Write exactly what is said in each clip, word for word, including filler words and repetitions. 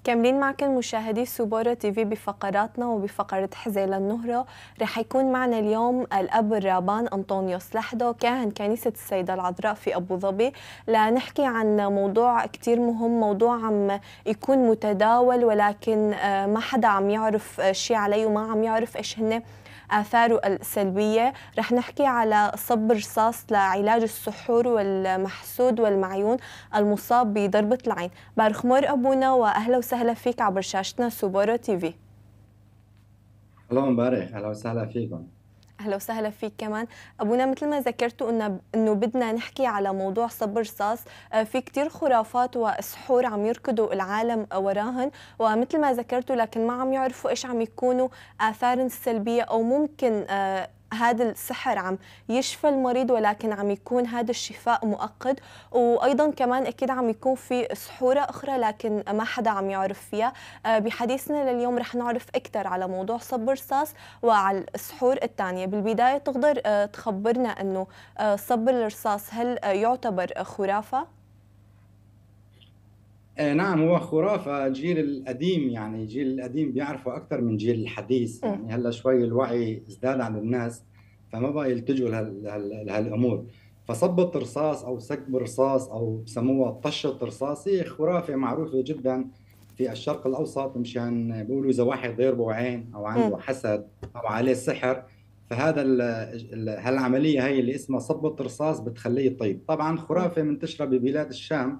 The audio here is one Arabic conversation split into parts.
كاملين معكم مشاهدي سوبورو تي في بفقراتنا وبفقرة حزيل النهرة. رح يكون معنا اليوم الأب الرابان أنطونيوس لحدو كاهن كنيسة السيدة العذراء في أبو ظبي لنحكي عن موضوع كتير مهم، موضوع عم يكون متداول ولكن ما حدا عم يعرف شي عليه وما عم يعرف إيش هن آثاره السلبية. رح نحكي على صب رصاص لعلاج السحور والمحسود والمعيون المصاب بضربة العين. بارخمور أبونا وأهلا وسهلا فيك عبر شاشتنا سوبورو تي في. الله مبارك، اهلا وسهلا فيكم. اهلا وسهلا فيك كمان ابونا. مثل ما ذكرتوا انه انه بدنا نحكي على موضوع صب رصاص، في كتير خرافات وسحور عم يركضوا العالم وراهن، ومثل ما ذكرتوا لكن ما عم يعرفوا ايش عم يكونوا آثار سلبية، او ممكن آه هذا السحر عم يشفى المريض ولكن عم يكون هذا الشفاء مؤقت، وايضا كمان اكيد عم يكون في سحوره اخرى لكن ما حدا عم يعرف فيها. بحديثنا لليوم رح نعرف اكثر على موضوع صب رصاص وعلى السحور الثانيه. بالبدايه تقدر تخبرنا انه صب الرصاص هل يعتبر خرافه؟ آه نعم، هو خرافة. الجيل القديم يعني الجيل القديم بيعرفوا أكثر من جيل الحديث، يعني هلا شوي الوعي ازداد عند الناس فما بقى يلتجوا لهالأمور. فصبة رصاص أو سكب رصاص أو بسموها طشة رصاص هي خرافة معروفة جدا في الشرق الأوسط، مشان بيقولوا إذا واحد ضربه عين أو عنده حسد أو عليه سحر فهذا ال ال هالعملية هي اللي اسمها صبة رصاص بتخليه يطيب. طبعا خرافة منتشرة ببلاد الشام.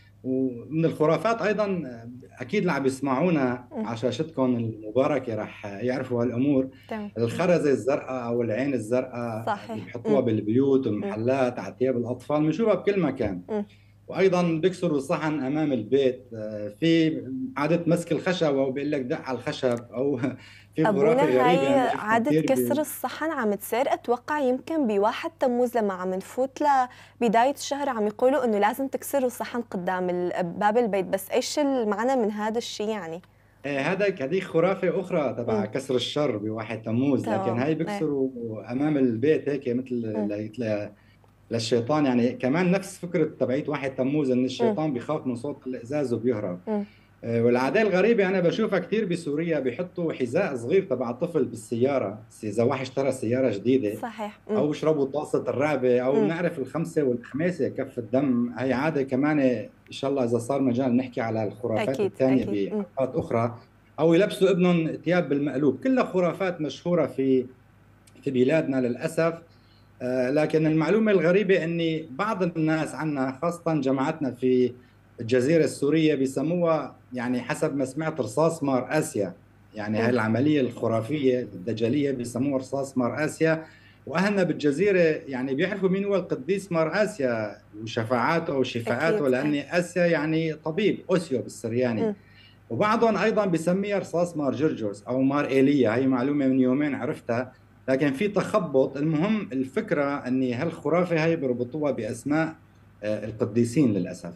ومن الخرافات ايضا اكيد اللي عم يسمعونا على شاشتكم المباركه رح يعرفوا هالامور. الخرزه الزرقاء او العين الزرقاء صحيح اللي بحطوها بالبيوت والمحلات على ثياب الاطفال بنشوفها بكل مكان. وايضا بيكسروا صحن امام البيت. في عاده مسك الخشب او بيقول لك دق على الخشب او في أبونا خرافه غريبه هاي انا شفتها عادة كثير. كسر الصحن عم تصير أتوقع يمكن بواحد تموز لما عم نفوت لبداية الشهر عم يقولوا إنه لازم تكسروا الصحن قدام باب البيت، بس إيش المعنى من هذا الشيء يعني؟ ايه هذا هذه خرافة أخرى تبع كسر الشر بواحد تموز، لكن تمام. هاي ايه. بيكسروا أمام البيت هيك مثل ل- للشيطان. يعني كمان نفس فكرة تبعيت واحد تموز إن مم. الشيطان بيخاف من صوت الإزاز وبيهرب. مم. آه، والعادة الغريبة أنا بشوفها كثير بسوريا، بيحطوا حذاء صغير تبع الطفل بالسيارة إذا واحد اشترى سيارة جديدة، صحيح. مم. أو بيشربوا طاسة الرعبة، أو مم. بنعرف الخمسة والخميسة كف الدم. هي عادة كمان إن شاء الله إذا صار مجال نحكي على الخرافات أكيد الثانية أكيد. مم. بحلقات أخرى. أو يلبسوا ابنهم ثياب بالمقلوب، كلها خرافات مشهورة في في بلادنا للأسف. آه، لكن المعلومة الغريبة أني بعض الناس عنا خاصة جماعتنا في الجزيرة السورية بيسموها، يعني حسب ما سمعت، رصاص مار آسيا. يعني هاي مم. العملية الخرافية الدجالية بيسموها رصاص مار آسيا. وأهلنا بالجزيرة يعني بيعرفوا مين هو القديس مار آسيا وشفاعاته أكيد. وشفاءاته، لأن آسيا يعني طبيب، أوسيو بالسرياني. مم. وبعضهم ايضا بسميها رصاص مار جرجس او مار ايليا، هي معلومه من يومين عرفتها، لكن في تخبط. المهم الفكره اني هالخرافه هي بربطوها باسماء آه، القديسين للاسف.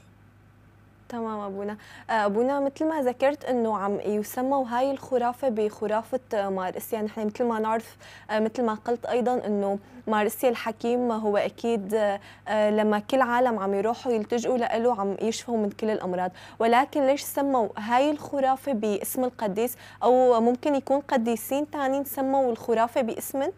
تمام أبونا. أبونا مثل ما ذكرت إنه عم يسموا هاي الخرافة بخرافة مارسيا. نحن مثل ما نعرف، مثل ما قلت أيضا إنه مارسيا الحكيم هو أكيد لما كل عالم عم يروحوا يلتجئوا له عم يشفوا من كل الأمراض، ولكن ليش سموا هاي الخرافة باسم القديس؟ أو ممكن يكون قديسين تانيين سموا الخرافة باسمن؟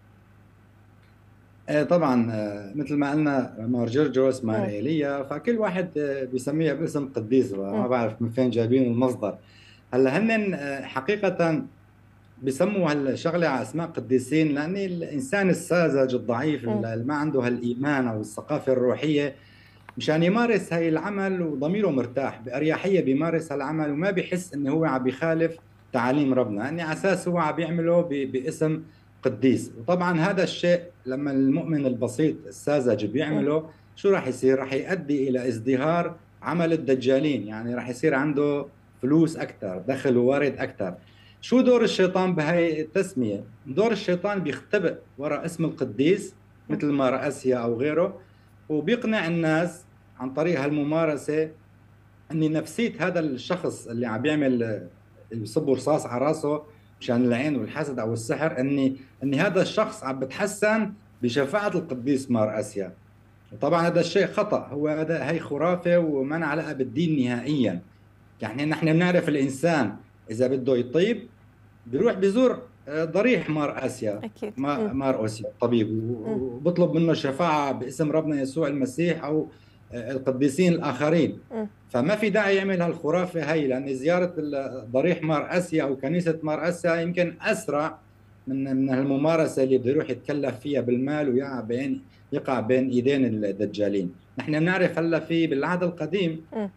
آه، طبعا، آه، مثل ما قلنا مار جرجس مار مم. ايليا، فكل واحد آه، بيسميها باسم قديس، ما مم. بعرف من فين جايبين المصدر. هلا هن آه، حقيقه بسموا هالشغله على اسماء قديسين لان الانسان الساذج الضعيف مم. اللي ما عنده هالايمان او الثقافه الروحيه، مشان يمارس هاي العمل وضميره مرتاح بأريحية بيمارس هالعمل وما بيحس انه هو عم بيخالف تعاليم ربنا، اني على اساس هو عم بيعمله ب- باسم قديس. وطبعا هذا الشيء لما المؤمن البسيط الساذج مم. بيعمله شو راح يصير؟ راح يؤدي الى ازدهار عمل الدجالين، يعني راح يصير عنده فلوس اكثر، دخل ووارد اكثر. شو دور الشيطان بهاي التسمية؟ دور الشيطان بيختبئ وراء اسم القديس مم. مثل ما رأسيا او غيره، وبيقنع الناس عن طريق هالممارسه ان نفسيه هذا الشخص اللي عم بيعمل يصب رصاص على راسه مشان العين والحسد او السحر، اني ان هذا الشخص عم بتحسن بشفاعه القديس مار اسيا. وطبعا هذا الشيء خطا، هو هذا هي خرافه وما لها علاقه بالدين نهائيا. يعني نحن بنعرف الانسان اذا بده يطيب بيروح بيزور آه، ضريح مار اسيا، اكيد. ما- مم. مار اوسيا الطبيب، مم. وبطلب منه الشفاعه باسم ربنا يسوع المسيح او آه، القديسين الاخرين. مم. فما في داعي يعمل هالخرافه هي، لان زياره ال- ضريح مار اسيا او كنيسه مار اسيا يمكن اسرع من من الممارسه اللي بده يروح يتكلف فيها بالمال ويقع بين يقع بين ايدين الدجالين. نحن بنعرف هلا في بالعهد القديم مم.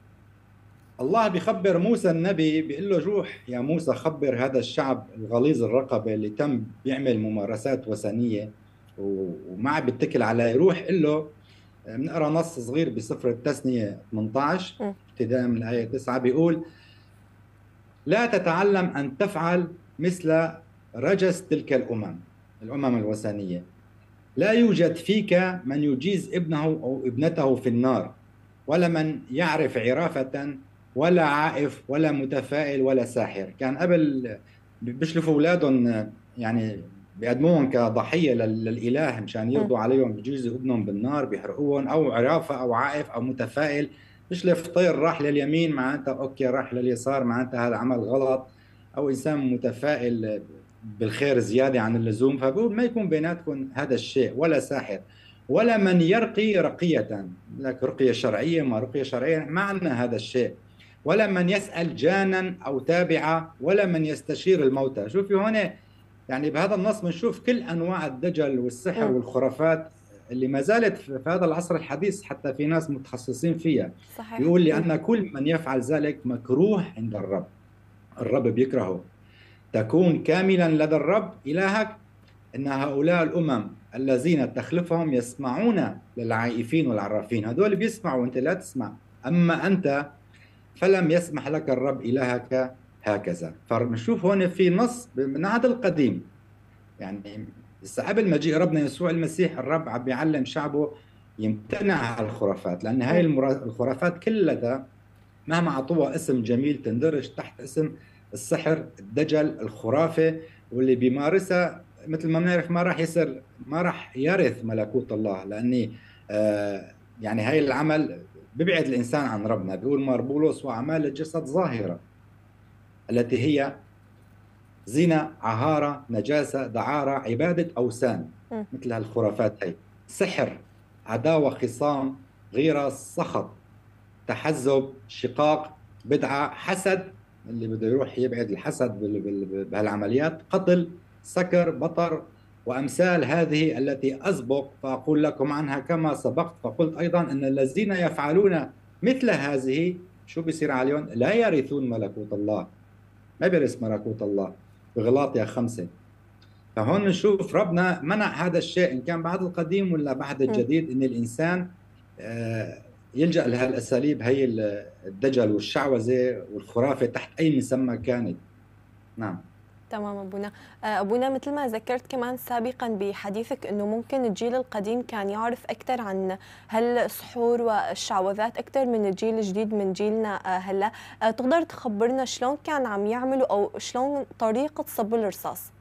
الله بيخبر موسى النبي، بيقول له روح يا موسى خبر هذا الشعب الغليظ الرقبة اللي تم بيعمل ممارسات وثنية وما بيتكل عليه، روح قل له. بنقرا نص صغير بسفر التثنية ثمانية عشر مم. ابتداء من الآية تسعة، بيقول لا تتعلم أن تفعل مثل رجس تلك الأمم الأمم الوثنية، لا يوجد فيك من يجيز ابنه أو ابنته في النار، ولا من يعرف عرافة ولا عائف ولا متفائل ولا ساحر. كان قبل بيشلفوا أولادهم، يعني بيقدموهم كضحية للإله مشان مم. يرضوا عليهم، بيجيزوا ابنهم بالنار بيحرقوهم، أو عرافة أو عائف أو متفائل. بيشلف طير راح لليمين معناتها أوكي، راح لليسار معناتها هذا عمل غلط، أو إنسان متفائل بالخير زيادة عن اللزوم. فبقول ما يكون بيناتكم هذا الشيء، ولا ساحر ولا من يرقي رقية، لك رقية شرعية ما رقية شرعية ما عندنا هذا الشيء، ولا من يسأل جانا أو تابعة، ولا من يستشير الموتى. شوفي هون يعني بهذا النص بنشوف كل أنواع الدجل والسحر مم. والخرافات اللي ما زالت في هذا العصر الحديث، حتى في ناس متخصصين فيها. صحيح. بيقول مم. لأن كل من يفعل ذلك مكروه عند الرب، الرب بيكرهه. تكون كاملا لدى الرب إلهك، إن هؤلاء الأمم الذين تخلفهم يسمعون للعائفين والعرافين، هذول بيسمعوا وأنت لا تسمع، أما أنت فلم يسمح لك الرب إلهك هكذا. فنشوف هون في نص من العهد القديم، يعني قبل مجيء ربنا يسوع المسيح الرب عم بيعلم شعبه يمتنع عن الخرافات، لأن هاي مم. الخرافات كلها مهما أعطوها اسم جميل تندرج تحت اسم السحر، الدجل، الخرافة. واللي بيمارسها مثل ما بنعرف ما راح يصير، ما راح يرث ملكوت الله، لأني آه يعني هاي العمل بيبعد الإنسان عن ربنا. بيقول مار بولس وأعمال الجسد ظاهرة التي هي زنا، عهارة، نجاسة، دعارة، عبادة أوثان، مم. مثل هالخرافات هي، سحر، عداوة، خصام، غيرة، سخط، تحزب، شقاق، بدعة، حسد، اللي بده يروح يبعد الحسد بهالعمليات، قتل، سكر، بطر، وأمثال هذه التي أسبق فأقول لكم عنها كما سبقت فقلت أيضا أن الذين يفعلون مثل هذه شو بيصير عليهم؟ لا يرثون ملكوت الله، ما بيرث ملكوت الله، بغلاطيا خمسة. فهون نشوف ربنا منع هذا الشيء إن كان بعد القديم ولا بعد مم. الجديد، إن الإنسان آه، يلجأ لهالأساليب هي الدجل والشعوذة والخرافة تحت أي مسمى كانت. نعم. تمام أبونا. آه، أبونا مثل ما ذكرت كمان سابقا بحديثك أنه ممكن الجيل القديم كان يعرف أكثر عن هالسحور والشعوذات أكثر من الجيل الجديد من جيلنا آه، هلا. آه، تقدر تخبرنا شلون كان عم يعملوا أو شلون طريقة صب الرصاص؟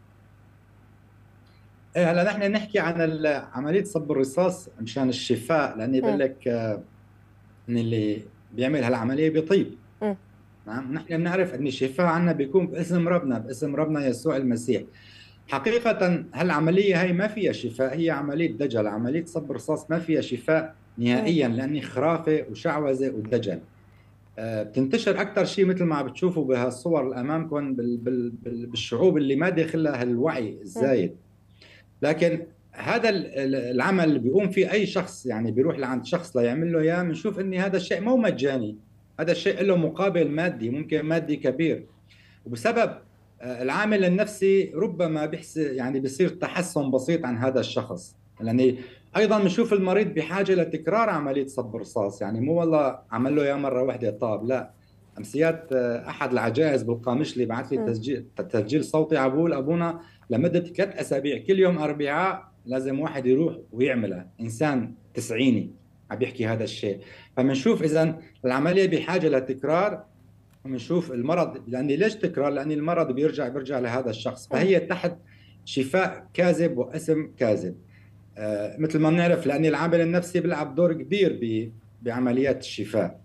إيه هلا نحن نحكي عن عملية صب الرصاص مشان الشفاء، لأني بقول لك آه، إن اللي بيعمل هالعملية بيطيب. م. نعم، نحن بنعرف أن الشفاء عنا بيكون باسم ربنا، باسم ربنا يسوع المسيح. حقيقة هالعملية هي ما فيها شفاء، هي عملية دجل، عملية صب رصاص ما فيها شفاء نهائيا، لأني خرافة وشعوذة ودجل. آه، بتنتشر أكثر شيء مثل ما بتشوفوا بهالصور اللي أمامكم بالشعوب اللي ما داخلها هالوعي م. الزايد. لكن هذا العمل اللي بيقوم فيه أي شخص، يعني بيروح لعند شخص ليعمل له إياه، بنشوف إن هذا الشيء مو مجاني، هذا الشيء له مقابل مادي، ممكن مادي كبير. وبسبب آه، العامل النفسي ربما بيحس يعني بيصير تحسن بسيط عن هذا الشخص. يعني ايضا بنشوف المريض بحاجه لتكرار عمليه صب رصاص، يعني مو والله عمل له اياه مره واحده طاب، لا. امسيات آه، احد العجائز بالقامشلي بعث لي م. تسجيل تسجيل صوتي عبول ابونا لمده ثلاث اسابيع كل يوم اربعاء لازم واحد يروح ويعملها، انسان تسعيني عم بيحكي هذا الشيء. فبنشوف اذا العمليه بحاجه لتكرار، ونشوف المرض. لأني ليش تكرار؟ لأن المرض بيرجع بيرجع لهذا الشخص، م. فهي تحت شفاء كاذب واسم كاذب. آه مثل ما بنعرف، لأن العامل النفسي بيلعب دور كبير بعمليات الشفاء،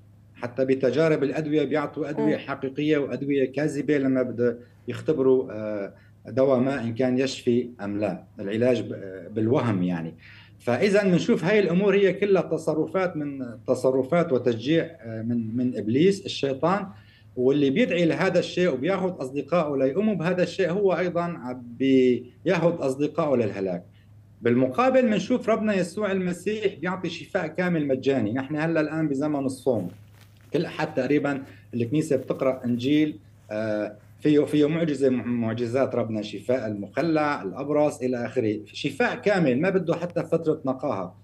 حتى بتجارب الادويه بيعطوا ادويه مم. حقيقيه وادويه كاذبه لما بده يختبروا آه، دواء ما ان كان يشفي ام لا، العلاج ب- بالوهم يعني. فاذا بنشوف هاي الامور هي كلها تصرفات من تصرفات وتشجيع آه، من من ابليس الشيطان، واللي بيدعي لهذا الشيء وبياخذ اصدقائه ليقوموا بهذا الشيء هو ايضا عم بياخذ اصدقائه للهلاك. بالمقابل بنشوف ربنا يسوع المسيح بيعطي شفاء كامل مجاني. نحن هلا الان بزمن الصوم، كل احد تقريبا الكنيسه بتقرا انجيل آه، فيه فيه معجزه من معجزات ربنا، شفاء المخلع، الابرص، الى اخره، شفاء كامل ما بده حتى فتره نقاهه،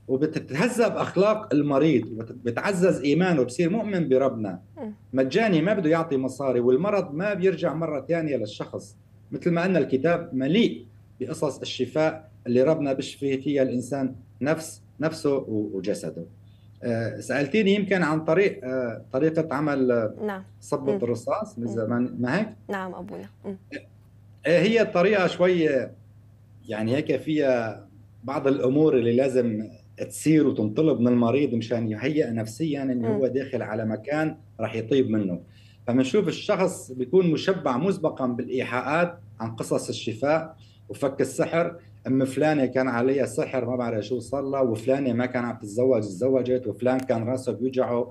وبتتهذب اخلاق المريض وبتعزز ايمانه، بصير مؤمن بربنا مم. مجاني ما بده يعطي مصاري، والمرض ما بيرجع مره ثانيه للشخص. مثل ما ان الكتاب مليء بقصص الشفاء اللي ربنا بيشفي فيها الانسان نفس نفسه وجسده. آه، سألتيني يمكن عن طريق آه، طريقة عمل آه، نعم. صبة مم. الرصاص من مم. زمان، ما هيك؟ نعم أبونا. مم. آه، هي الطريقة شوي آه، يعني هيك فيها بعض الأمور اللي لازم تصير وتنطلب من المريض مشان يهيئ نفسيا إنه مم. هو داخل على مكان راح يطيب منه. فبنشوف الشخص بيكون مشبع مسبقا بالإيحاءات عن قصص الشفاء وفك السحر. أم فلانة كان عليها سحر ما بعرف شو صار لها، وفلانة ما كان عم تتزوج تزوجت، وفلان كان راسه بيوجعه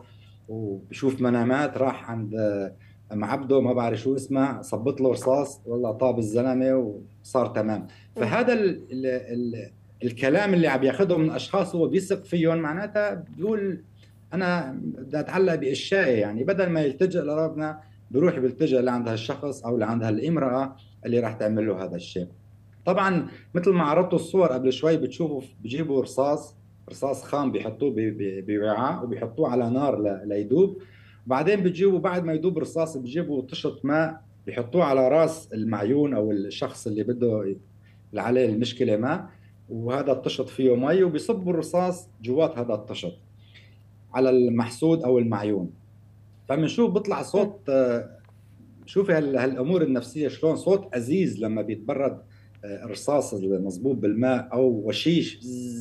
وبشوف منامات راح عند ام عبده ما بعرف شو اسمه صبت له رصاص والله طاب الزلمه وصار تمام. مم. فهذا ال ال ال الكلام اللي عم ياخذه من اشخاص هو بيثق فيهم، معناتها بيقول انا بدي اتعلق باشيائي، يعني بدل ما يلتجئ لربنا بيروح بيلتجئ لعند هالشخص او لعند هالامراه اللي راح تعمل له هذا الشيء. طبعا مثل ما عرضت الصور قبل شوي بتشوفوا بيجيبوا رصاص رصاص خام بيحطوه بوعاء وبيحطوه على نار ليدوب، وبعدين بتجيبوا بعد ما يدوب الرصاص بيجيبوا طشة ماء بيحطوه على راس المعيون او الشخص اللي بده اللي عليه المشكله ما، وهذا الطشط فيه مي وبيصبوا الرصاص جوات هذا الطشط على المحسود او المعيون. فبنشوف بيطلع مم. صوت آه، شوفي هالامور النفسيه شلون صوت ازيز لما بيتبرد آه، الرصاص المصبوب بالماء او وشيش.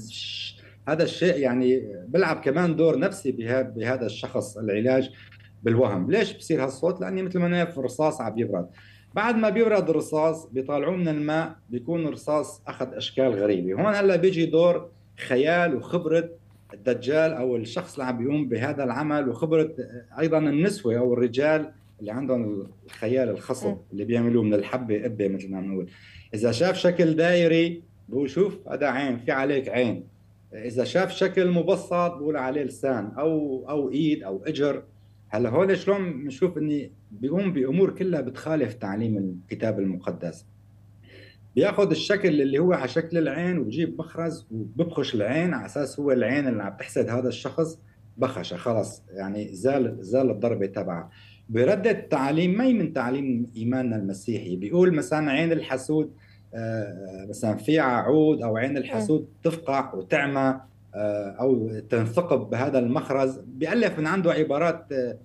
هذا الشيء يعني بيلعب كمان دور نفسي بهذا الشخص. العلاج بالوهم ليش بصير هالصوت؟ لاني مثل ما نعرف الرصاص عم يبرد، بعد ما بيبرد الرصاص بيطالعوه من الماء بيكون الرصاص اخذ اشكال غريبه. هون هلا بيجي دور خيال وخبره الدجال او الشخص اللي عم بيقوم بهذا العمل، وخبره ايضا النسوه او الرجال اللي عندهم الخيال مم. الخصب اللي بيعملوه من الحبه قبه مثل ما بنقول. اذا شاف شكل دائري بقول شوف هذا عين، في عليك عين. اذا شاف شكل مبسط بقول عليه لسان او او ايد او اجر. هلا هون شلون بنشوف اني بيقوم بامور كلها بتخالف تعليم الكتاب المقدس. بياخذ الشكل اللي هو على شكل العين وبجيب مخرز وببخش العين على اساس هو العين اللي عم تحسد هذا الشخص، بخشة خلص يعني زال زال الضربة تبعه. بردد تعاليم ما هي من تعليم ايماننا المسيحي، بيقول مثلا عين الحسود آه، مثلا فيها عود، او عين مم. الحسود تفقع وتعمى آه، او تنثقب بهذا المخرز. بيألف من عنده عبارات آه،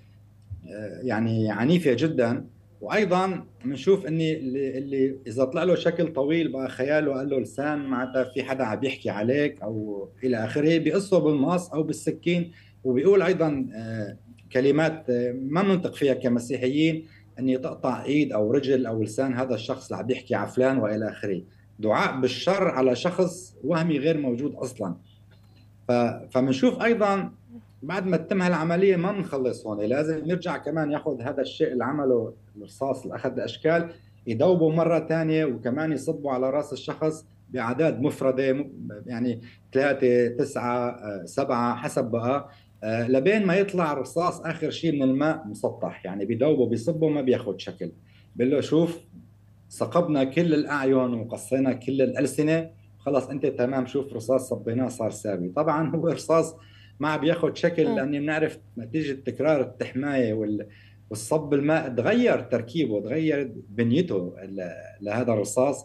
يعني عنيفه جدا. وايضا بنشوف اني اللي, اللي اذا طلع له شكل طويل بقى خياله قال له لسان معناتها في حدا عم يحكي عليك او الى اخره، بيقصه بالمقص او بالسكين. وبيقول ايضا آه، كلمات آه، ما بننطق فيها كمسيحيين، اني تقطع ايد او رجل او لسان هذا الشخص اللي عم يحكي على فلان والى اخره، دعاء بالشر على شخص وهمي غير موجود اصلا. ف... فبنشوف ايضا بعد ما تتم هالعمليه ما بنخلص هون، لازم يرجع كمان ياخذ هذا الشيء اللي عمله الرصاص اللي اخذ اشكال يدوبه مره ثانيه وكمان يصبوا على راس الشخص باعداد مفرده، يعني ثلاثه تسعه آه، سبعه حسب بقى آه، لبين ما يطلع الرصاص اخر شيء من الماء مسطح، يعني بدوبه بيصبه ما بياخذ شكل. بقول له شوف ثقبنا كل الاعين وقصينا كل الالسنه خلص انت تمام، شوف رصاص صبيناه صار ساوي. طبعا هو رصاص ما عم بياخذ شكل مم. لاني بنعرف نتيجه تكرار التحمايه وال والصب الماء تغير تركيبه تغير بنيته لهذا الرصاص،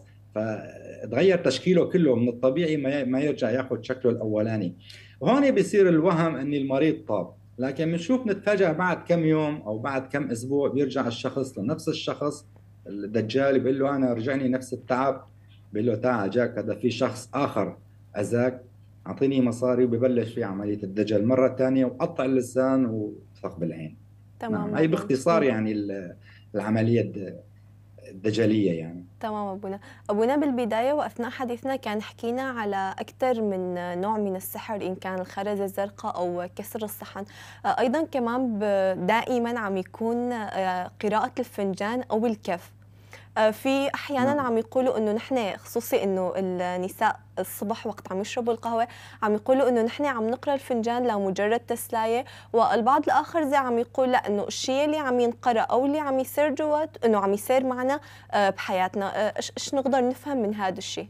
فتغير تشكيله كله من الطبيعي ما يرجع ياخذ شكله الاولاني. وهون بيصير الوهم ان المريض طاب، لكن بنشوف نتفاجأ بعد كم يوم او بعد كم اسبوع بيرجع الشخص لنفس الشخص الدجال، بيقول له انا رجعني نفس التعب، بيقول له تعال جاك هذا في شخص اخر اذاك اعطيني مصاري، وببلش في عمليه الدجل مره ثانيه وقطع اللسان تخطق بالعين. نعم، تمام هي أبونا. باختصار مم. يعني ال- العملية الد- الدجلية يعني. تمام أبونا. أبونا بالبداية وأثناء حديثنا كان حكينا على أكثر من نوع من السحر، إن كان الخرزة الزرقاء أو كسر الصحن. آه، أيضا كمان ب- دائما عم يكون آه، قراءة الفنجان أو الكف. آه، في احيانا نعم. عم يقولوا انه نحن خصوصي انه النساء الصبح وقت عم يشربوا القهوه عم يقولوا انه نحن عم نقرا الفنجان لمجرد تسلايه، والبعض الاخر زي عم يقول لا، انه الشيء اللي عم ينقرا او اللي عم يصير جوات انه عم يصير معنا آه، بحياتنا. آه، ايش إيش نقدر نفهم من هذا الشيء؟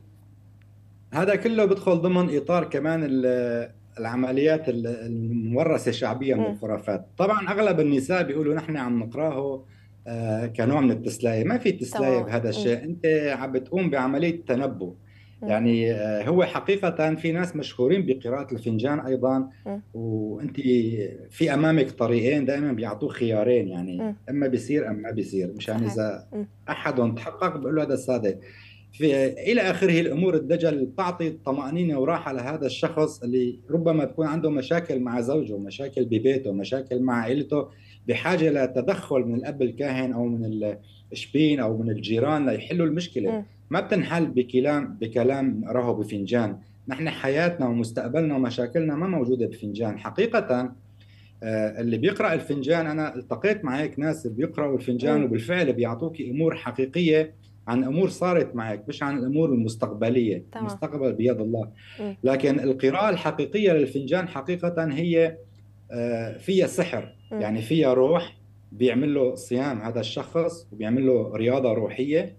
هذا كله بدخل ضمن إطار كمان ال- العمليات ال- المورثة شعبية من امم. الخرافات. طبعا أغلب النساء بيقولوا نحن عم نقراه آه، كنوع من التسلاية. ما في تسلاية تمام. بهذا امم. الشيء، أنت عم بتقوم بعملية تنبؤ. امم. يعني آه، هو حقيقة في ناس مشهورين بقراءة الفنجان أيضا. امم. وأنت في أمامك طريقين دائما بيعطوك خيارين، يعني امم. إما بيصير أما بيصير، مشان صحيح. إذا امم. أحدهم تحقق بقول له هذا الصادق. في إلى آخره الأمور الدجل بتعطي طمأنينة وراحة لهذا الشخص اللي ربما تكون عنده مشاكل مع زوجه، مشاكل ببيته، مشاكل مع عائلته، بحاجة لتدخل من الأب الكاهن أو من الشبين أو من الجيران ليحلوا المشكلة. امم. ما بتنحل بكلام بكلام نقراه بفنجان. نحن حياتنا ومستقبلنا ومشاكلنا ما موجودة بفنجان حقيقة. آه، اللي بيقرأ الفنجان، أنا التقيت مع هيك ناس بيقرأوا الفنجان امم. وبالفعل بيعطوك أمور حقيقية عن أمور صارت معك، مش عن الأمور المستقبلية. تمام. المستقبل بيد الله. امم. لكن القراءة الحقيقية للفنجان حقيقة هي آه، فيها سحر، امم. يعني فيها روح. بيعمل له صيام هذا الشخص وبيعمل له رياضة روحية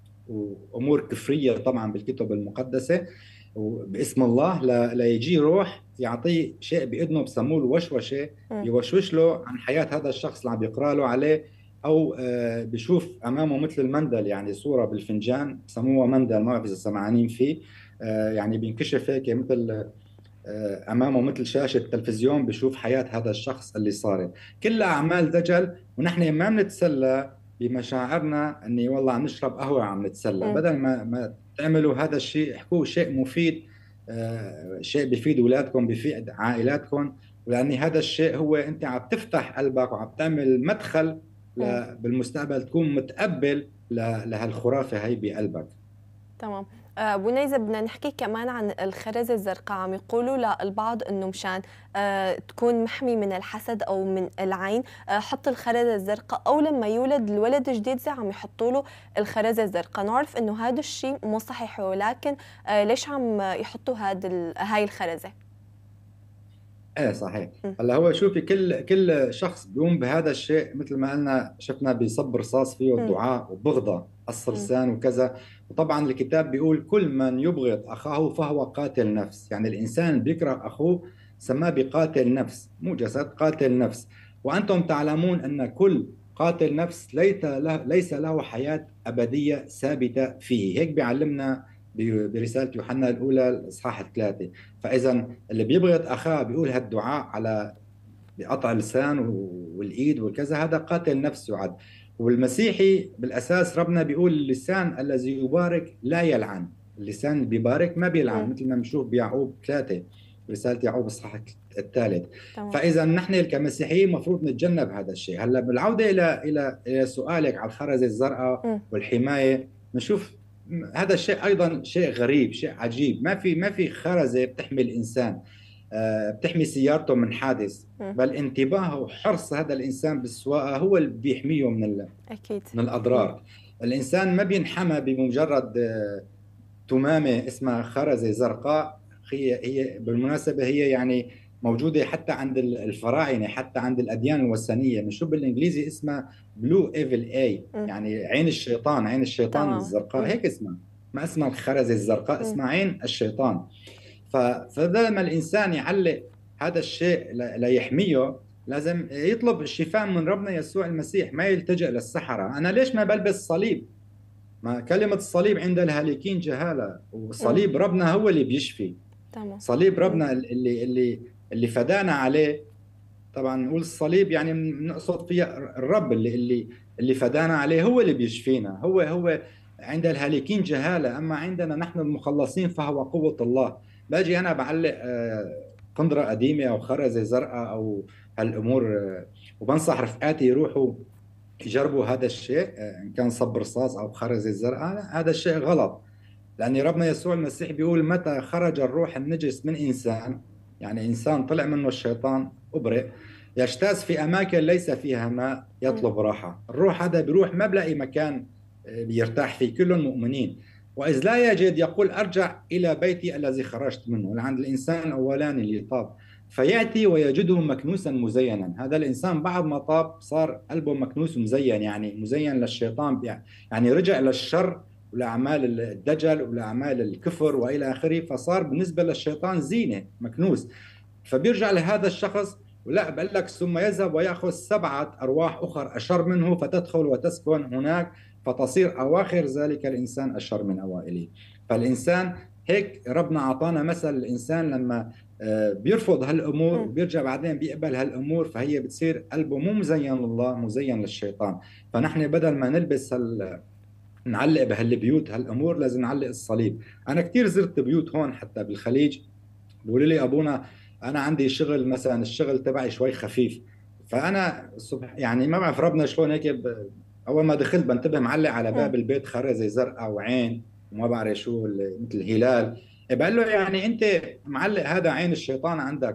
وامور كفريه طبعا بالكتب المقدسه وباسم الله، لا ليجي روح يعطيه شيء باذنه بسموه الوشوشه. امم. بيوشوش له عن حياه هذا الشخص اللي عم يقرا له عليه، او آه، بشوف امامه مثل المندل، يعني صوره بالفنجان بسموها مندل، ما بعرف اذا سمعانين فيه. آه، يعني بينكشف هيك مثل آه، امامه مثل شاشه تلفزيون، بشوف حياه هذا الشخص اللي صارت. كلها اعمال دجل، ونحن ما بنتسلى بمشاعرنا اني والله عم نشرب قهوه عم نتسلى. امم. بدل ما ما تعملوا هذا الشيء، احكوا شيء مفيد، آه، شيء بيفيد اولادكم، بيفيد عائلاتكم. ولاني هذا الشيء هو انت عم تفتح قلبك وعم تعمل مدخل امم. ل- بالمستقبل تكون متقبل ل- لهالخرافه هي بقلبك. تمام. آه، أبونا إذا بدنا نحكي كمان عن الخرزة الزرقاء، عم يقولوا للبعض إنه مشان آه، تكون محمي من الحسد أو من العين، آه، حط الخرزة الزرقاء، أو لما يولد الولد جديد زي عم يحطوا له الخرزة الزرقاء. نعرف إنه هذا الشيء مو صحيح، ولكن آه، ليش عم يحطوا هاد ال- هاي الخرزة؟ ايه صحيح. م- هلا هو شوفي، كل كل شخص بيقوم بهذا الشيء مثل ما قلنا، شفنا بصب رصاص فيه م- الدعاء وبغضة قص م- لسان وكذا. وطبعا الكتاب بيقول كل من يبغض اخاه فهو قاتل نفس. يعني الانسان اللي بيكره اخوه سماه بقاتل نفس، مو جسد، قاتل نفس. وانتم تعلمون ان كل قاتل نفس ليس له ليس له حياة أبدية ثابتة فيه. هيك بيعلمنا برسالة يوحنا الأولى الإصحاح الثلاثة. فإذا اللي بيبغض أخاه بيقول هالدعاء على بقطع اللسان والإيد والكذا، هذا قاتل نفس يعد. والمسيحي بالأساس ربنا بيقول اللسان الذي يبارك لا يلعن. اللسان اللي بيبارك ما بيلعن، م. مثل ما بنشوف بيعقوب ثلاثة، رسالة يعقوب الصحاح الثالث. تمام. فإذا نحن كمسيحيين المفروض نتجنب هذا الشيء. هلا بالعودة إلى إلى إلى سؤالك على الخرزة الزرقاء م- والحماية، بنشوف هذا الشيء أيضا شيء غريب، شيء عجيب. ما في ما في خرزة بتحمي الإنسان، آه، بتحمي سيارته من حادث، م. بل انتباهه وحرص هذا الإنسان بالسواقة هو اللي بيحميه من ال- أكيد. من م- الأضرار. الإنسان ما بينحمى بمجرد آه، تمامة اسمها خرزة زرقاء. هي هي بالمناسبة هي يعني موجودة حتى عند الفراعنة، حتى عند الأديان الوثنية. بنشوف بالإنجليزي اسمها بلو ايفل اي، م. يعني عين الشيطان، عين الشيطان تمام. الزرقاء، م- هيك اسمها. ما اسمها الخرزة الزرقاء، م. اسمها عين الشيطان. ف- فبدل ما الإنسان يعلق هذا الشيء ل- ليحميه، لازم يطلب الشفاء من ربنا يسوع المسيح، ما يلتجئ للسحرة. أنا ليش ما بلبس صليب؟ ما كلمة الصليب عند الهالكين جهالة، م. وصليب ربنا هو اللي بيشفي. تمام. صليب م. ربنا اللي اللي اللي فدانا عليه. طبعا نقول الصليب يعني نقصد فيها الرب اللي اللي اللي فدانا عليه، هو اللي بيشفينا. هو هو عند الهالكين جهالة، أما عندنا نحن المخلصين فهو قوة الله. باجي أنا بعلق آه، قندرة قديمة أو خرزة زرقاء أو هالامور. وبنصح رفقاتي يروحوا يجربوا هذا الشيء، ان كان صب رصاص او خرز الزرقاء، هذا الشيء غلط. لأن ربنا يسوع المسيح بيقول متى خرج الروح النجس من إنسان، يعني إنسان طلع منه الشيطان أبرئ، يجتاز في أماكن ليس فيها ماء يطلب راحة. الروح هذا بيروح ما بلاقي مكان بيرتاح فيه، كلهم مؤمنين. وإذ لا يجد يقول أرجع إلى بيتي الذي خرجت منه، لعند الإنسان الأولاني اللي طاب، فيأتي ويجده مكنوسا مزينا. هذا الإنسان بعد ما طاب صار قلبه مكنوس ومزين، يعني مزين للشيطان، يعني رجع للشر ولأعمال الدجل ولأعمال الكفر وإلى آخره، فصار بالنسبة للشيطان زينة مكنوس. فبيرجع لهذا الشخص، ولا بقول لك ثم يذهب ويأخذ سبعة أرواح أخر أشر منه فتدخل وتسكن هناك، فتصير أواخر ذلك الإنسان أشر من أوائله. فالإنسان هيك ربنا أعطانا مثل الإنسان لما بيرفض هالأمور وبيرجع بعدين بيقبل هالأمور، فهي بتصير قلبه مو مزين لله، مزين للشيطان. فنحن بدل ما نلبس هال نعلق بهالبيوت هالامور لازم نعلق الصليب. انا كثير زرت بيوت هون حتى بالخليج، بيقولوا لي ابونا انا عندي شغل مثلا، الشغل تبعي شوي خفيف، فانا الصبح يعني ما بعرف ربنا شلون هيك ب... اول ما دخلت بنتبه معلق على باب البيت خرزه زرقاء وعين وما بعرف شو مثل هلال. بقول له يعني انت معلق هذا عين الشيطان عندك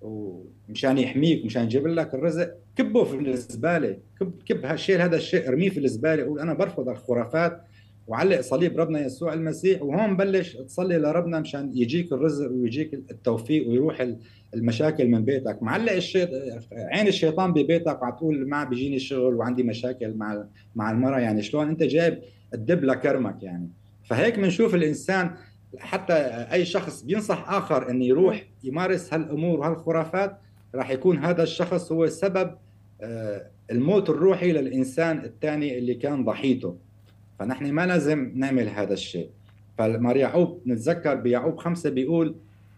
ومشان يحميك مشان يجيب لك الرزق، كبه في الزباله، كب كب هالشيء، هذا الشيء ارميه في الزباله، قول انا برفض الخرافات وعلق صليب ربنا يسوع المسيح، وهون بلش تصلي لربنا مشان يجيك الرزق ويجيك التوفيق ويروح المشاكل من بيتك. معلق الشيط... عين الشيطان ببيتك وعتقول ما بيجيني الشغل وعندي مشاكل مع مع المرأة، يعني شلون انت جايب الدب لكرمك يعني. فهيك بنشوف الانسان، حتى اي شخص بينصح اخر انه يروح يمارس هالامور وهالخرافات، راح يكون هذا الشخص هو سبب الموت الروحي للانسان الثاني اللي كان ضحيته. فنحن ما لازم نعمل هذا الشيء. فلما يعقوب نتذكر بيعقوب خمسة بيقول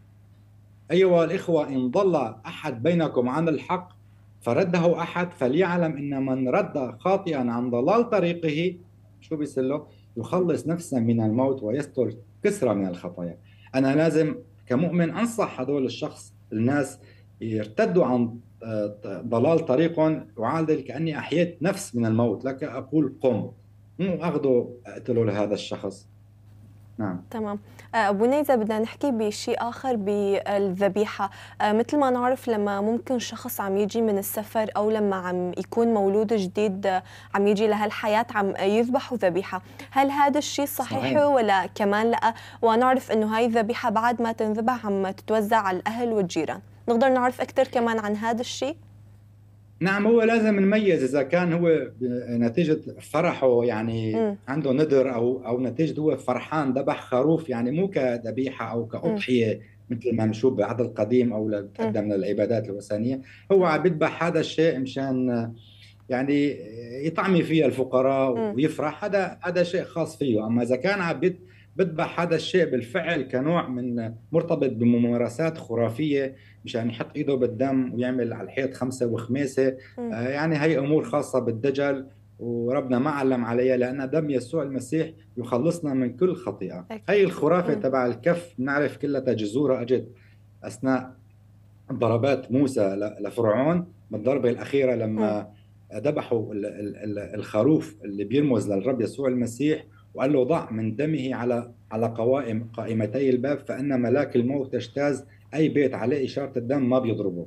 أيها الإخوة إن ضل أحد بينكم عن الحق فرده أحد فليعلم إن من رد خاطئا عن ضلال طريقه شو بيصير له؟ يخلص نفسا من الموت ويستر كسرى من الخطايا. أنا لازم كمؤمن أنصح هذول الشخص الناس يرتدوا عن ضلال طريقهم، وعادل كأني أحييت نفس من الموت، لك أقول قم، مو أخذوا أقتلوا لهذا الشخص. نعم. تمام. أبونا إذا بدنا نحكي بشيء آخر بالذبيحة، مثل ما نعرف لما ممكن شخص عم يجي من السفر أو لما عم يكون مولود جديد عم يجي لهالحياة عم يذبحوا ذبيحة، هل هذا الشيء صحيح, صحيح ولا كمان لا؟ ونعرف إنه هاي الذبيحة بعد ما تنذبح عم تتوزع على الأهل والجيران، نقدر نعرف أكثر كمان عن هذا الشيء؟ نعم، هو لازم نميز اذا كان هو نتيجه فرحه يعني م. عنده ندر او او نتيجه هو فرحان ذبح خروف، يعني مو كذبيحه او كاضحيه م. مثل ما نشوف بالعهد القديم او تقدم من العبادات الوثنيه. هو عم بيذبح هذا الشيء مشان يعني يطعمي فيها الفقراء م. ويفرح، هذا هذا شيء خاص فيه. اما اذا كان عم بيذبح هذا الشيء بالفعل كنوع من مرتبط بممارسات خرافيه مشان يحط ايده بالدم ويعمل على الحيط خمسه وخميسه، آه يعني هي امور خاصه بالدجل وربنا ما علم عليها، لان دم يسوع المسيح يخلصنا من كل خطيئه. هي الخرافه تبع الكف بنعرف كلها جذورها اجت اثناء ضربات موسى لفرعون، بالضربه الاخيره لما ذبحوا الخروف اللي بيرمز للرب يسوع المسيح، وقال له ضع من دمه على على قوائم قائمتي الباب فان ملاك الموت يجتاز اي بيت عليه اشاره الدم ما بيضربه.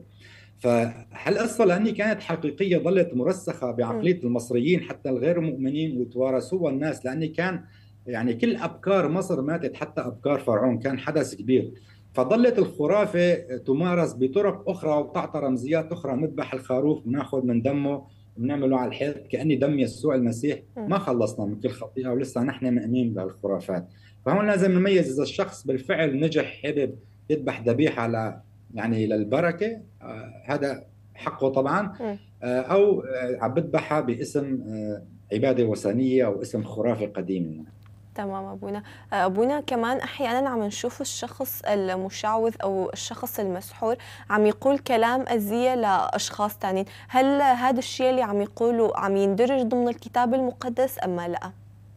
فهالقصه لاني كانت حقيقيه ظلت مرسخه بعقليه المصريين حتى الغير مؤمنين وتوارثوها الناس، لاني كان يعني كل ابكار مصر ماتت، حتى ابكار فرعون كان حدث كبير. فظلت الخرافه تمارس بطرق اخرى وتعطى رمزيات اخرى، نذبح الخروف وناخذ من دمه ونعمله على الحيط كأني دم يسوع المسيح ما خلصنا من كل خطيئه، ولسه نحن مؤمنين بهالخرافات. فهون لازم نميز اذا الشخص بالفعل نجح حابب يذبح ذبيحه ل يعني للبركه، آه هذا حقه طبعا، آه او آه عم بذبحها باسم آه عباده وثنيه او اسم خرافه قديمه. تمام أبونا. أبونا كمان أحيانا عم نشوف الشخص المشعوذ أو الشخص المسحور عم يقول كلام أذية لأشخاص تانيين، هل هذا الشيء اللي عم يقوله عم يندرج ضمن الكتاب المقدس أم لا؟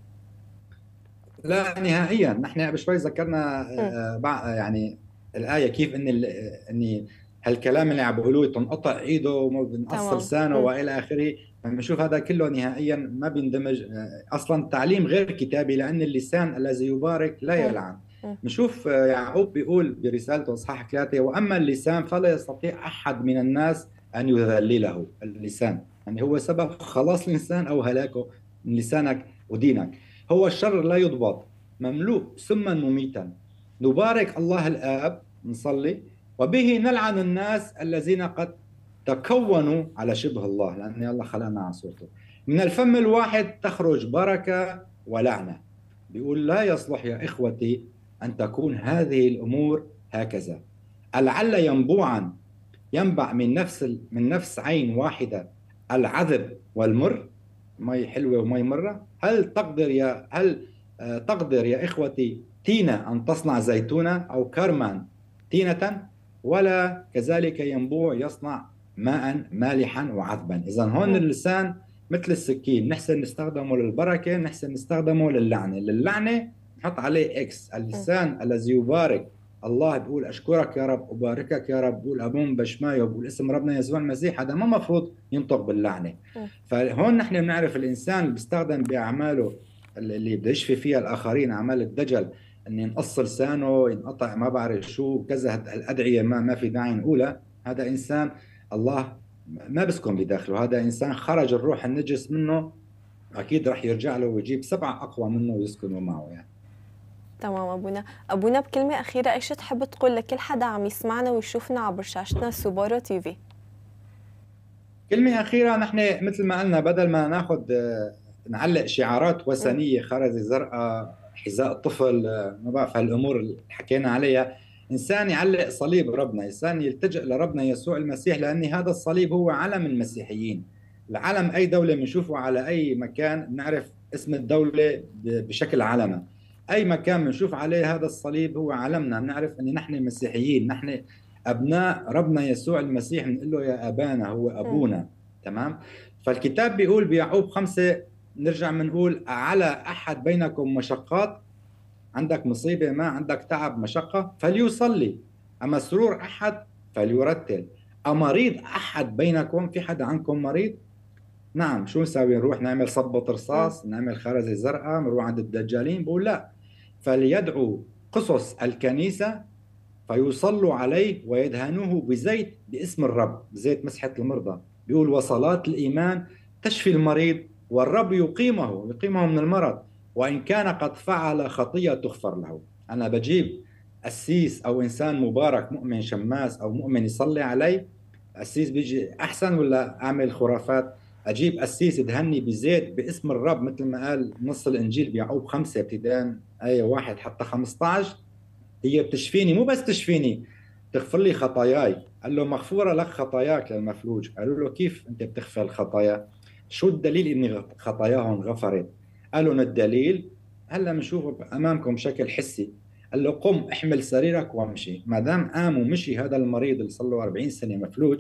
لا نهائيا. نحن قبل شوي ذكرنا يعني الآية كيف إن إن هالكلام اللي عم بيقولوه تنقطع ايده وبنقص تمام. لسانه مم. والى اخره. بنشوف هذا كله نهائيا ما بيندمج. اصلا التعليم غير كتابي، لان اللسان الذي يبارك لا مم. يلعن. مم. بنشوف يعقوب بيقول برسالته اصحاح ثلاثه: واما اللسان فلا يستطيع احد من الناس ان يذلله. اللسان يعني هو سبب خلاص الانسان او هلاكه. من لسانك ودينك. هو الشر لا يضبط، مملوء سما مميتا. نبارك الله الآب، نصلي، وبه نلعن الناس الذين قد تكونوا على شبه الله، لأن الله خلقنا على صورته. من الفم الواحد تخرج بركة ولعنة. بيقول لا يصلح يا إخوتي أن تكون هذه الأمور هكذا. لعل ينبوعا ينبع من نفس من نفس عين واحدة العذب والمر، مي حلوة ومي مرة. هل تقدر يا هل آه، تقدر يا إخوتي تينة أن تصنع زيتونة، أو كرما تينة؟ ولا كذلك ينبوع يصنع ماء مالحا وعذبا. إذا هون مم. اللسان مثل السكين، نحسن نستخدمه للبركة، نحسن نستخدمه للعنة. للعنة نحط عليه إكس. مم. اللسان الذي يبارك الله بيقول أشكرك يا رب، أباركك يا رب، بيقول أبوم بشمايه، بيقول اسم ربنا يسوع المسيح، هذا ما مفروض ينطق باللعنة. مم. فهون نحن بنعرف الإنسان اللي بيستخدم بأعماله اللي بده يشفي فيها الآخرين، أعمال الدجل، أن ينقص لسانه، ينقطع، ما بعرف شو كذا، الأدعية ما ما في داعي نقولها. هذا إنسان الله ما بسكن بداخله، هذا إنسان خرج الروح النجس منه، أكيد رح يرجع له ويجيب سبعة أقوى منه ويسكنوا معه يعني. تمام أبونا. أبونا بكلمة أخيرة، إيش تحب تقول لكل حدا عم يسمعنا ويشوفنا عبر شاشتنا سوبورو تي في؟ كلمة أخيرة، نحن مثل ما قلنا بدل ما ناخذ نعلق شعارات مم. وثنية، خرزة زرقاء، حذاء الطفل، ما بعرف هالأمور اللي حكينا عليها، إنسان يعلق صليب ربنا، إنسان يلتجئ لربنا يسوع المسيح، لأن هذا الصليب هو علم المسيحيين. العلم أي دولة بنشوفه على أي مكان نعرف اسم الدولة بشكل علمي. أي مكان بنشوف عليه هذا الصليب هو علمنا، بنعرف أن نحن مسيحيين، نحن أبناء ربنا يسوع المسيح، بنقول له يا أبانا، هو مم. أبونا. تمام. فالكتاب بيقول بيعقوب خمسة، نرجع بنقول: على أحد بينكم مشقات، عندك مصيبة ما، عندك تعب مشقة، فليصلي. أما سرور أحد فليرتل. أمريض أحد بينكم، في حدا عنكم مريض؟ نعم، شو نسوي؟ نروح نعمل صبة مم. رصاص، نعمل خرزة زرقاء، نروح عند الدجالين؟ بقول لا، فليدعو قصص الكنيسة فيصلوا عليه ويدهنوه بزيت باسم الرب، زيت مسحة المرضى. بيقول: وصلاة الإيمان تشفي المريض، والرب يقيمه يقيمه من المرض، وإن كان قد فعل خطية تغفر له. أنا بجيب قسيس أو إنسان مبارك مؤمن شماس أو مؤمن يصلي علي، قسيس بيجي أحسن ولا أعمل خرافات؟ أجيب قسيس يدهني بزيت باسم الرب، مثل ما قال نص الإنجيل بيعقوب خمسة ابتداء آية واحد حتى خمسة عشر. هي بتشفيني، مو بس تشفيني، تغفر لي خطاياي. قال له: مغفورة لك خطاياك للمفلوج. قالوا له: كيف أنت بتغفر الخطايا؟ شو الدليل إن خطاياهم غفرت؟ قالوا: الدليل هلا بنشوفه أمامكم بشكل حسي. قال له: قم احمل سريرك وامشي. ما دام قام ومشي هذا المريض اللي صار له أربعين سنة مفلوج،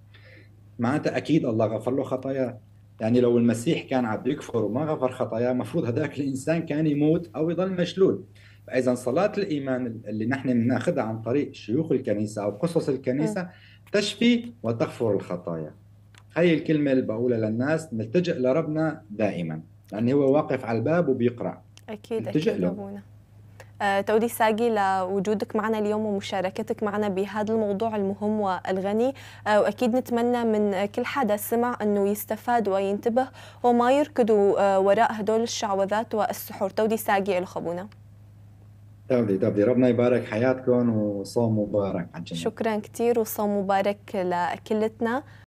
معناتها أكيد الله غفر له خطاياه. يعني لو المسيح كان عم يكفر وما غفر خطاياه، مفروض هذاك الإنسان كان يموت أو يضل مشلول. فإذا صلاة الإيمان اللي نحن بناخذها عن طريق شيوخ الكنيسة أو قصص مم. الكنيسة تشفي وتغفر الخطايا. هي الكلمة اللي بقولها للناس: نلتجئ لربنا دائما، لأنه هو واقف على الباب وبيقرأ. أكيد نلتجئ أكيد له. أبونا. آه، تودي ساقي لوجودك معنا اليوم ومشاركتك معنا بهذا الموضوع المهم والغني. آه، وأكيد نتمنى من كل حدا سمع أنه يستفاد وينتبه وما يركضوا آه، وراء هدول الشعوذات والسحور. تودي ساقي له خبونا. تبدي تبدي ربنا يبارك حياتكم، وصوم مبارك على الجميع. شكرا كتير وصوم مبارك لكلتنا.